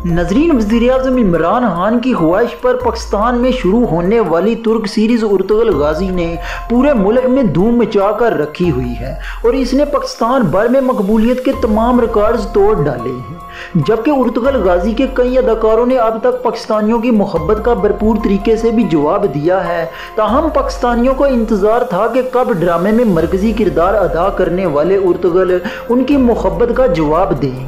नजरीन, वज़ीर-ए-आज़म इमरान खान की ख्वाहिश पर पाकिस्तान में शुरू होने वाली तुर्क सीरीज़ उर्तुगल गाजी ने पूरे मुल्क में धूम मचा कर रखी हुई है और इसने पाकिस्तान भर में मकबूलियत के तमाम रिकॉर्ड्स तोड़ डाले हैं। जबकि उर्तुगल गाजी के कई अदाकारों ने अब तक पाकिस्तानियों की मोहब्बत का भरपूर तरीके से भी जवाब दिया है, ताहम पाकिस्तानियों को इंतज़ार था कि कब ड्रामे में मरकज़ी किरदार अदा करने वाले उर्तुगल उनकी मोहब्बत का जवाब देंगे।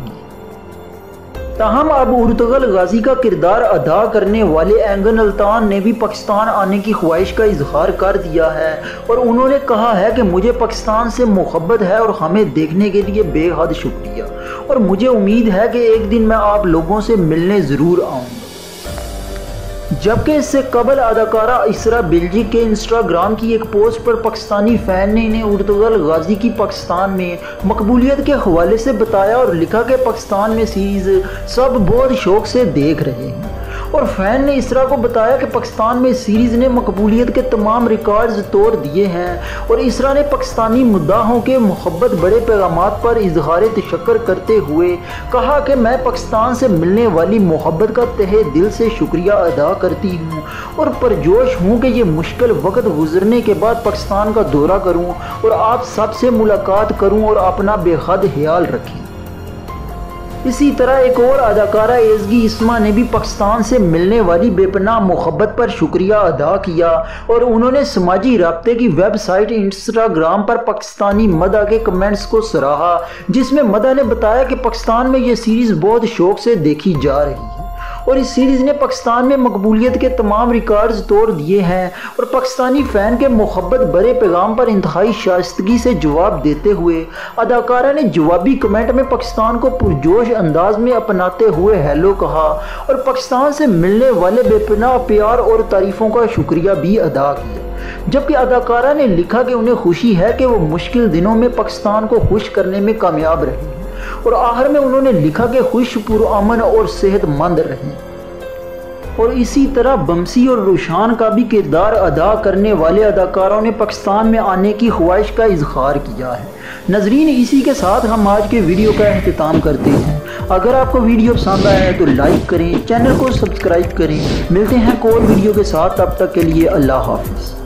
ताहम अब उर्तुगल गाजी का किरदार अदा करने वाले एंगन अल्तान ने भी पाकिस्तान आने की ख्वाहिश का इजहार कर दिया है और उन्होंने कहा है कि मुझे पाकिस्तान से मोहब्बत है और हमें देखने के लिए बेहद शुक्रिया और मुझे उम्मीद है कि एक दिन मैं आप लोगों से मिलने ज़रूर आऊँगा। जबकि इससे कबल अदाकारा इसरा बिल्जी के इंस्टाग्राम की एक पोस्ट पर पाकिस्तानी फ़ैन ने इन्हें उर्तुगल गाजी की पाकिस्तान में मकबूलियत के हवाले से बताया और लिखा कि पाकिस्तान में सीरीज़ सब बहुत शौक़ से देख रहे हैं। और फ़ैन ने इसरा को बताया कि पाकिस्तान में सीरीज़ ने मकबूलियत के तमाम रिकॉर्ड्स तोड़ दिए हैं और इसरा ने पाकिस्तानी मुद्दाहों के मोहब्बत बड़े पैगामात पर इजहार तशक्कुर करते हुए कहा कि मैं पाकिस्तान से मिलने वाली मोहब्बत का तहे दिल से शुक्रिया अदा करती हूँ और परजोश हूँ कि ये मुश्किल वक्त गुजरने के बाद पाकिस्तान का दौरा करूँ और आप सबसे मुलाकात करूँ और अपना बेहद ख्याल रखें। इसी तरह एक और अदाकारा एज़गी इस्मा ने भी पाकिस्तान से मिलने वाली बेपनाह मोहब्बत पर शुक्रिया अदा किया और उन्होंने समाजी राब्ते की वेबसाइट इंस्टाग्राम पर पाकिस्तानी मदा के कमेंट्स को सराहा, जिसमें मदा ने बताया कि पाकिस्तान में ये सीरीज़ बहुत शौक़ से देखी जा रही है और इस सीरीज़ ने पाकिस्तान में मकबूलियत के तमाम रिकॉर्ड्स तोड़ दिए हैं और पाकिस्तानी फ़ैन के मोहब्बत भरे पैगाम पर इंतहाई शाइस्तगी से जवाब देते हुए अदाकारा ने जवाबी कमेंट में पाकिस्तान को पुरजोश अंदाज में अपनाते हुए हेलो कहा और पाकिस्तान से मिलने वाले बेपनाह प्यार और तारीफ़ों का शुक्रिया भी अदा किया। जबकि अदाकारा ने लिखा कि उन्हें खुशी है कि वो मुश्किल दिनों में पाकिस्तान को खुश करने में कामयाब रहे और आखिर में उन्होंने लिखा कि खुश, पुरअमन और सेहतमंद रहें। और इसी तरह बमसी और रुशान का भी किरदार अदा करने वाले अदाकारों ने पाकिस्तान में आने की ख्वाहिश का इजहार किया है। नजरीन, इसी के साथ हम आज के वीडियो का अख्तिताम करते हैं। अगर आपको वीडियो पसंद आया है तो लाइक करें, चैनल को सब्सक्राइब करें। मिलते हैं कोई वीडियो के साथ, तब तक के लिए अल्लाह हाफिज़।